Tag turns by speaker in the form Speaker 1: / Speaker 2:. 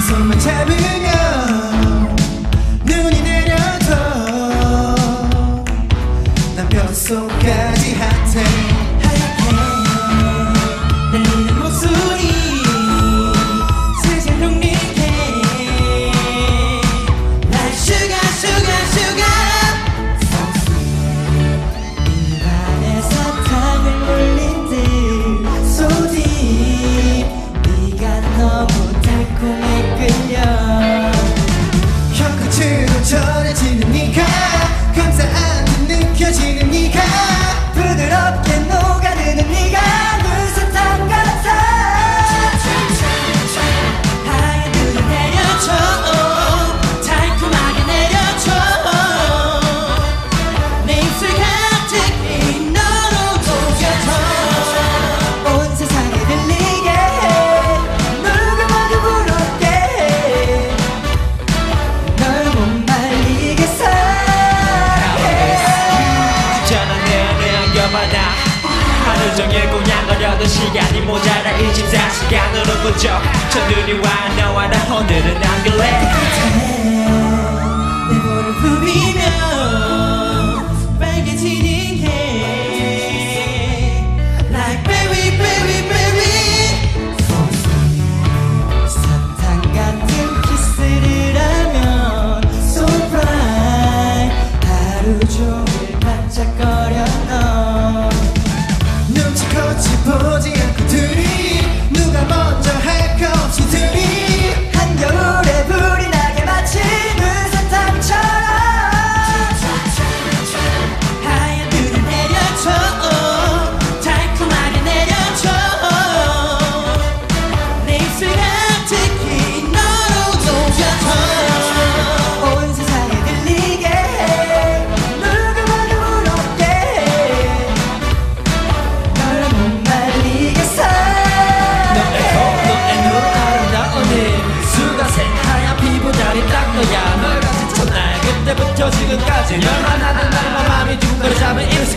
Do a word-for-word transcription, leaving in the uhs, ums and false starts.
Speaker 1: 손만 잡으면 눈이 내려도 난 뼛속까지 핫해. 하얗게 날리는 목소리 슬슬 녹리게 Like sugar sugar sugar So sweet 입안에 사탕을 올린 듯 So deep 네가 너무 달콤해 끌려 혀끝으로 전해지는 네가 감사한 듯 느껴지는 네가 부드럽게 녹아드는 네가 눈사탕 같아. 하얀 눈을 내려줘 달콤하게 내려줘 내 입술 가득히 너로 녹여줘 온 세상에 들리게 누구봐도 부럽게 널 못 말리게 사랑해.
Speaker 2: 전화 내내 안겨봐나 하루 종일 꾸냥거려도 시간이 모자라 이십사 시간으로 부족 저들이 와 너와 나 오늘은 안 그래
Speaker 1: 내 볼을 부비며 빨개지는 게 Like berry berry berry So sweet 사탕 같은 키스를 하면 So bright 하루 종일 반짝거려 너 눈치껏이 보지 않고 둘이 누가 먼저 할 거 없이 둘이 한겨울에 불이 나게 마치 눈사탕처럼 하얀 눈을 내려줘 달콤하게 내려줘 내 입술 가득히 너로 녹여줘 온 세상에 들리게 누구봐도 부럽게 널 못 말리게 사랑해.
Speaker 2: 너의 눈 아름다운 입술과 새하얀 피부다리 딱 너야 널 같이 첫날 그때부터 지금까지 널 만나는 날만 마음이 둥그러 잡은 입술